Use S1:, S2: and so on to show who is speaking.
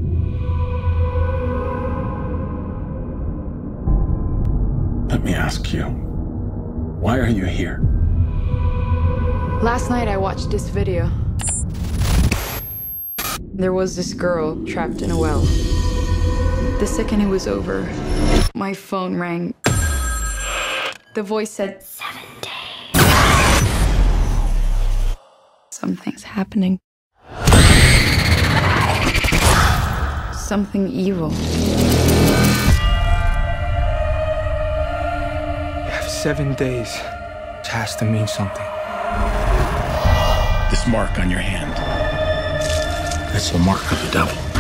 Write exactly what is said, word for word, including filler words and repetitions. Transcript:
S1: Let me ask you, why are you here?
S2: Last night I watched this video. There was this girl trapped in a well. The second it was over, my phone rang. The voice said, seven days. Something's happening. Something evil.
S3: You have seven days. It has to mean something.
S1: This mark on your hand, it's the mark of the devil.